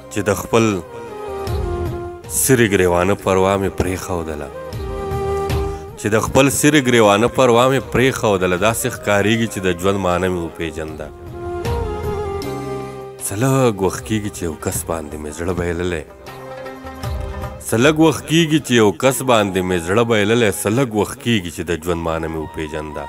چې د خپل سرې ګریوانه پروا مې پرېښودله چې د خپل سرې ګریوانه پروا مې پرېښودله داسې ښکارېږي چې د ژوند معنی مې وپېژنده څه لږ وخت کېږي چې یو کس باندې مې زړه بایللی څه لږ وخت کېږي چې یو کس باندې مې زړه بایللی څه لږ وخت کېږي چې د ژوند معنی مې وپېژنده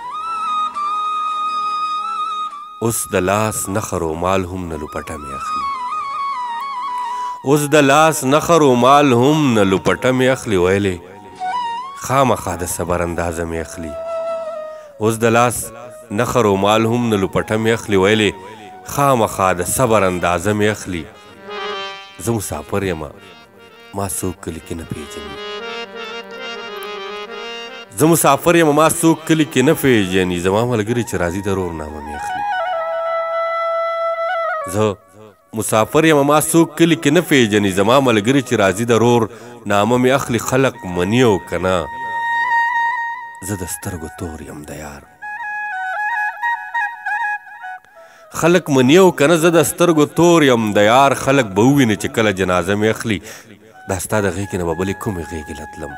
اوس د لاس نښه رومال هم نه لوپټه مې اخلي اوس د لاس نښه رومال هم نه لوپټه مې اخلي ویلې خامخا د صبر اندازه مې اخلي اوس د لاس نښه رومال هم نه لوپټه مې اخلي ویلې خامخا د صبر اندازه مې اخلي زه مسافر یمه ما څوک کلي کې نه پیژني زه مسافر یمه ما څوک کلي کې نه پیژني زما ملګري چې راځي د رور نامه مې اخلي زه مسافر یم ما څوک کلي کې نه پیژني زما ملګري چې راځي د رور نامه مې اخلي خلق مني او که نه زه د سترګو تور یم د یار خلق مني او که نه زه د سترګو تور یم د یار خلق به وویني چې کله جنازه مې اخلي دا ستا د غېږې نه به بلې کومې غېږې له تلم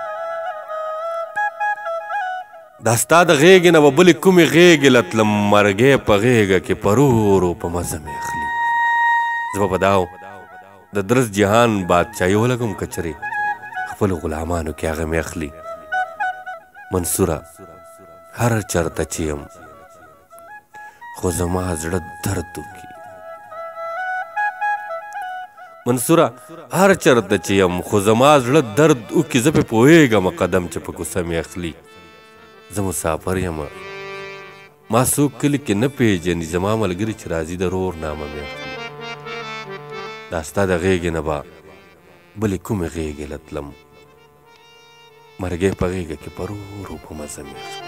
دا ستا د غېږې نه به بلې کومې غېږې له تلم مرګی په غېږه کې په رورو په مزه مې اخلي زه به په داو د درست جهان بادشاهي ولګم که چرې خپلو غلامانو کې هغه مې اخلي منصوره هر چرته چې یم خو زما زړه درد وکړي منصوره هر چرته چې یم خو زما زړه درد وکړي زه پې پوهېږم قدم چې په کوڅه مې اخلي زه مسافر یم ما څوک کلي کې نه پیژني زما ملګري چې راځي د رور نامه مې اخلي دا ستا د غېږې نه به بلې کومې غېږې له تلم مرګی په غېږه کې په رورو په مزه مې اخلي